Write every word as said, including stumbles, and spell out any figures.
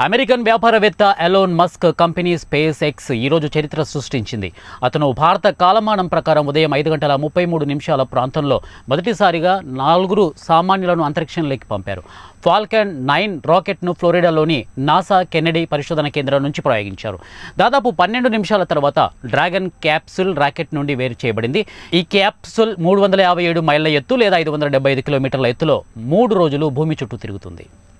American వ్యాపారవేత్త Elon Musk company SpaceX ఈరోజు చరిత్ర సృష్టించింది. అతను భారత కాలమానం ప్రకారం ఉదయం ఐదు గంటల ముప్పై మూడు నిమిషాల ప్రాంతంలో మొదటిసారిగా నాలుగురు సామాన్యులను అంతరిక్షంలోకి పంపారు. ఫాల్కన్ నైన్ రాకెట్ను ఫ్లోరిడాలోని నాసా కెన్నెడీ పరిశోధన కేంద్రం నుంచి ప్రయోగించారు. దాదాపు పన్నెండు నిమిషాల తర్వాత డ్రాగన్ క్యాప్సూల్ రాకెట్ నుండి వేరు చేయబడింది. ఈ క్యాప్సూల్ మూడు వందల యాభై ఏడు మైళ్ళ ఎత్తు లేదా ఐదు వందల డెబ్బై ఐదు కిలోమీటర్ల ఎత్తులో మూడు రోజులు భూమి చుట్టూ తిరుగుతుంది.